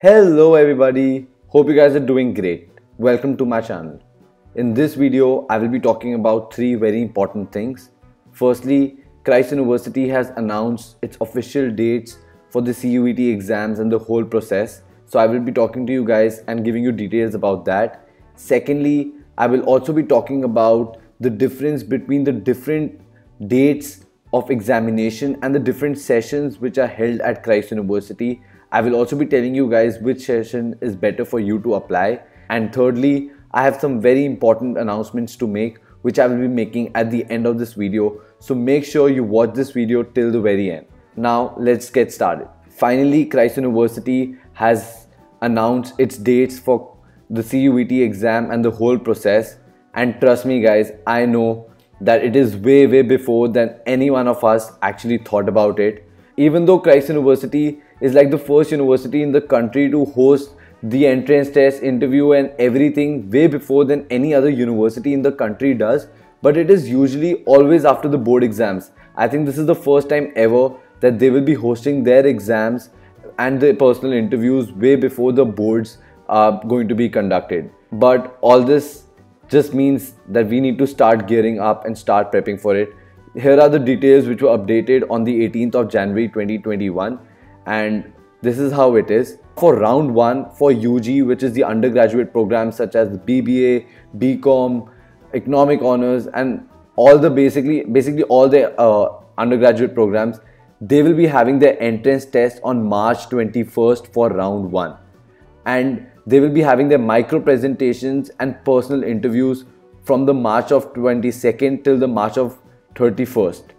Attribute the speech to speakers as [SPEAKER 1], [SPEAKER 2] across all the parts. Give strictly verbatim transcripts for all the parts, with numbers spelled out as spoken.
[SPEAKER 1] Hello everybody, hope you guys are doing great. Welcome to my channel. In this video, I will be talking about three very important things. Firstly, Christ University has announced its official dates for the C U E T exams and the whole process. So I will be talking to you guys and giving you details about that. Secondly, I will also be talking about the difference between the different dates of examination and the different sessions which are held at Christ University. I will also be telling you guys which session is better for you to apply. And thirdly, I have some very important announcements to make which I will be making at the end of this video. So make sure you watch this video till the very end. Now let's get started. Finally, Christ University has announced its dates for the C U E T exam and the whole process. And trust me guys, I know that it is way way before than any one of us actually thought about it. Even though Christ University is like the first university in the country to host the entrance test, interview and everything way before than any other university in the country does, but it is usually always after the board exams. I think this is the first time ever that they will be hosting their exams and the personal interviews way before the boards are going to be conducted. But all this just means that we need to start gearing up and start prepping for it. Here are the details which were updated on the eighteenth of January twenty twenty-one, and this is how it is. For round one for U G, which is the undergraduate programs such as the B B A, B Com, Economic Honors and all the basically basically all the uh, undergraduate programs, they will be having their entrance test on March twenty-first for round one, and they will be having their micro presentations and personal interviews from the March of twenty-second till the March of thirty-first.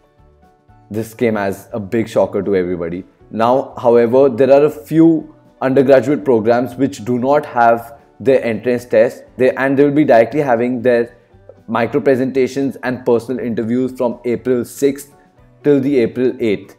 [SPEAKER 1] This came as a big shocker to everybody. Now, however, there are a few undergraduate programs which do not have their entrance test, they, and they will be directly having their micro presentations and personal interviews from April sixth till the April eighth.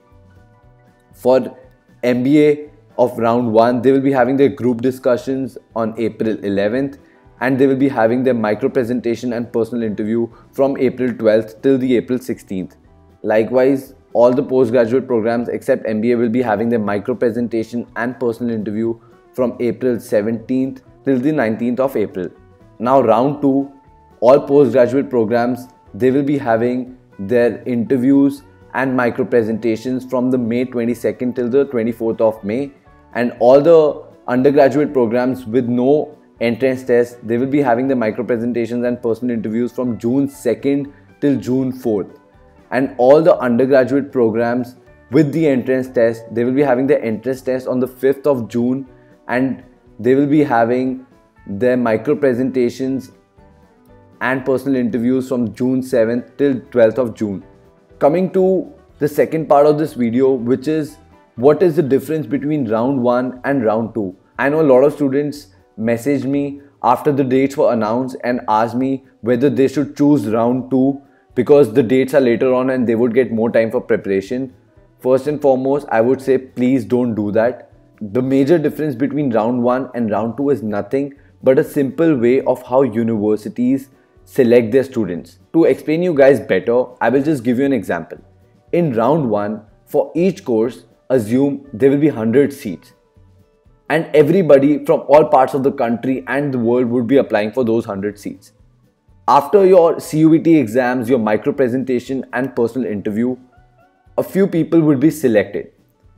[SPEAKER 1] For M B A of round one, they will be having their group discussions on April eleventh, and they will be having their micro presentation and personal interview from April twelfth till the April sixteenth. Likewise, all the postgraduate programs except M B A will be having their micro presentation and personal interview from April seventeenth till the nineteenth of April. Now round two, all postgraduate programs, they will be having their interviews and micro presentations from the May twenty-second till the twenty-fourth of May, and all the undergraduate programs with no entrance test, they will be having the micro presentations and personal interviews from June second till June fourth. And all the undergraduate programs with the entrance test, they will be having the entrance test on the fifth of June, and they will be having their micro presentations and personal interviews from June seventh till twelfth of June. Coming to the second part of this video, which is what is the difference between round one and round two. I know a lot of students messaged me after the dates were announced and asked me whether they should choose round two because the dates are later on and they would get more time for preparation. First and foremost, I would say please don't do that. The major difference between round one and round two is nothing but a simple way of how universities select their students. To explain you guys better, I will just give you an example. In round one, for each course, assume there will be one hundred seats. And everybody from all parts of the country and the world would be applying for those one hundred seats. After your C U E T exams, your micro presentation and personal interview, a few people will be selected.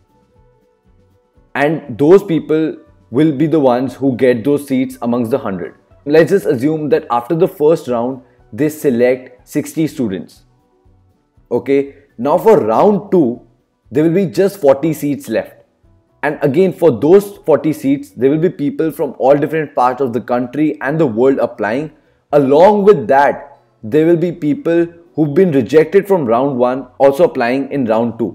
[SPEAKER 1] And those people will be the ones who get those seats amongst the one hundred. Let's just assume that after the first round, they select sixty students. Okay, now for round two, there will be just forty seats left. And again, for those forty seats, there will be people from all different parts of the country and the world applying. Along with that, there will be people who've been rejected from round one also applying in round two.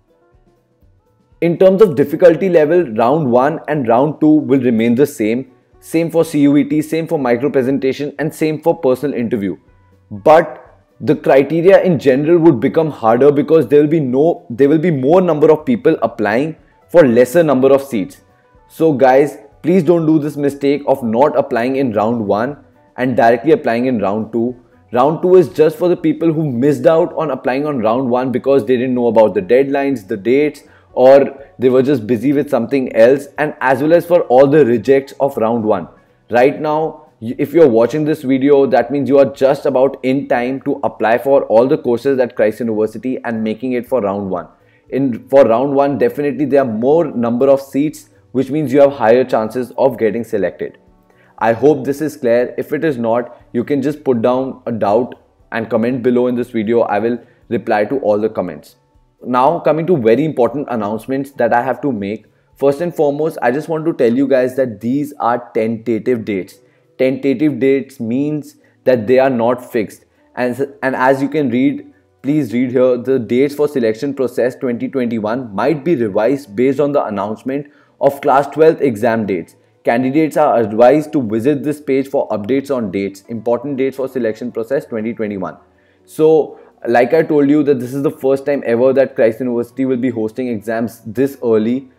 [SPEAKER 1] In terms of difficulty level, round one and round two will remain the same. Same for C U E T, same for micro presentation and same for personal interview. But the criteria in general would become harder because there will be no, there will be more number of people applying for lesser number of seats. So guys, please don't do this mistake of not applying in round one and directly applying in round two. Round two is just for the people who missed out on applying on round one because they didn't know about the deadlines, the dates, or they were just busy with something else, and as well as for all the rejects of round one. Right now, if you're watching this video, that means you are just about in time to apply for all the courses at Christ University and making it for round one. In for round one, definitely there are more number of seats, which means you have higher chances of getting selected. I hope this is clear. If it is not, you can just put down a doubt and comment below in this video. I will reply to all the comments. Now coming to very important announcements that I have to make. First and foremost, I just want to tell you guys that these are tentative dates. Tentative dates means that they are not fixed. And, and as you can read, please read here, the dates for selection process twenty twenty-one might be revised based on the announcement of class twelfth exam dates. Candidates are advised to visit this page for updates on dates, important dates for selection process twenty twenty-one. So, like I told you that this is the first time ever that Christ University will be hosting exams this early.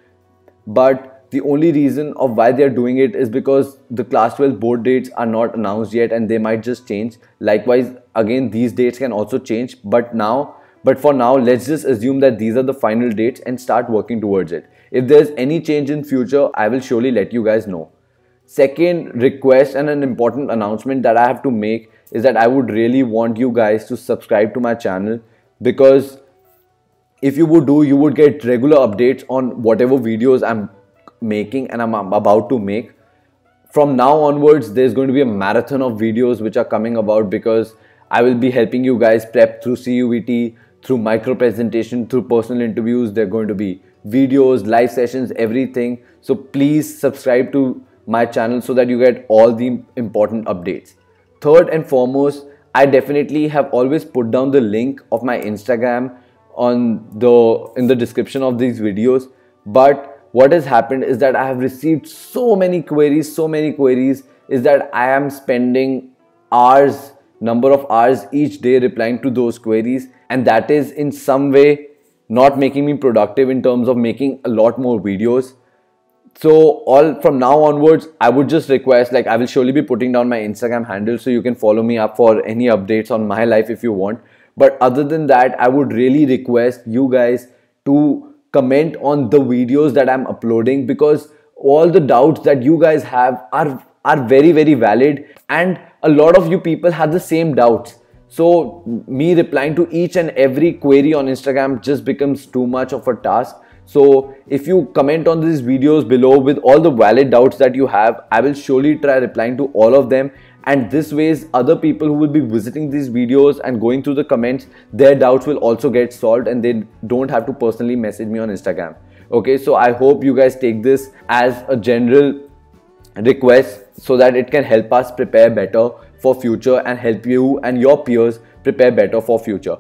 [SPEAKER 1] But the only reason of why they are doing it is because the class twelve board dates are not announced yet and they might just change. Likewise, again, these dates can also change. But now, but for now, let's just assume that these are the final dates and start working towards it. If there's any change in future, I will surely let you guys know. Second request and an important announcement that I have to make is that I would really want you guys to subscribe to my channel, because if you would do, you would get regular updates on whatever videos I'm making and I'm about to make. From now onwards, there's going to be a marathon of videos which are coming about, because I will be helping you guys prep through C U E T, through micro presentation, through personal interviews. There are going to be videos, live sessions, everything. So please subscribe to my channel so that you get all the important updates. Third and foremost, I definitely have always put down the link of my Instagram on the in the description of these videos. But what has happened is that I have received so many queries, so many queries is that I am spending hours, number of hours each day replying to those queries, and that is in some way not making me productive in terms of making a lot more videos. So all from now onwards, I would just request, like I will surely be putting down my Instagram handle so you can follow me up for any updates on my life if you want. But other than that, I would really request you guys to comment on the videos that I'm uploading, because all the doubts that you guys have are, are very, very valid, and a lot of you people have the same doubts. So me replying to each and every query on Instagram just becomes too much of a task. So if you comment on these videos below with all the valid doubts that you have, I will surely try replying to all of them. And this ways, other people who will be visiting these videos and going through the comments, their doubts will also get solved and they don't have to personally message me on Instagram. Okay, so I hope you guys take this as a general request so that it can help us prepare better for future and help you and your peers prepare better for future.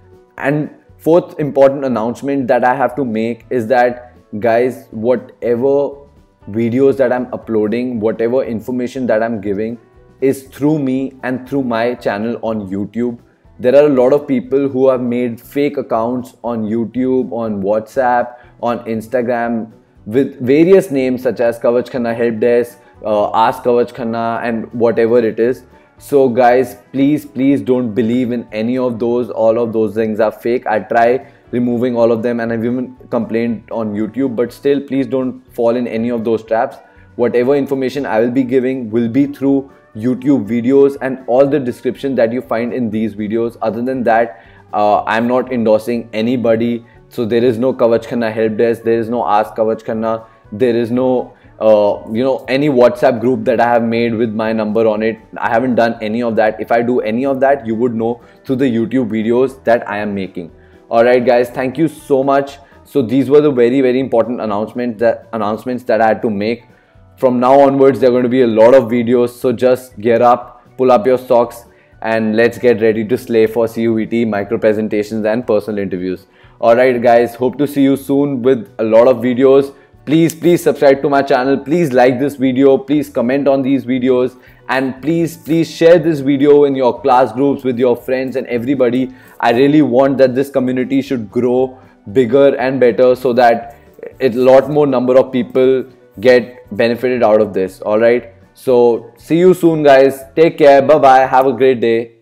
[SPEAKER 1] And fourth important announcement that I have to make is that, guys, whatever videos that I'm uploading, whatever information that I'm giving is through me and through my channel on YouTube. There are a lot of people who have made fake accounts on YouTube, on WhatsApp, on Instagram with various names such as Kavach Khanna Help Desk, uh, Ask Kavach Khanna, and whatever it is. So guys, please, please don't believe in any of those. All of those things are fake. I try removing all of them and I've even complained on YouTube, but still, please don't fall in any of those traps. Whatever information I will be giving will be through YouTube videos and all the description that you find in these videos. Other than that, uh, I'm not endorsing anybody. So there is no Kavach Khanna Help Desk, there is no Ask Kavach Khanna, there is no Uh, you know, any WhatsApp group that I have made with my number on it. I haven't done any of that. If I do any of that, you would know through the YouTube videos that I am making. Alright guys, thank you so much. So these were the very, very important announcements that announcements that I had to make. From now onwards, there are going to be a lot of videos. So just gear up, pull up your socks, and let's get ready to slay for C U E T, micro presentations, and personal interviews. Alright guys, hope to see you soon with a lot of videos. Please, please subscribe to my channel. Please like this video. Please comment on these videos. And please, please share this video in your class groups with your friends and everybody. I really want that this community should grow bigger and better so that a lot more number of people get benefited out of this. Alright. So, see you soon guys. Take care. Bye-bye. Have a great day.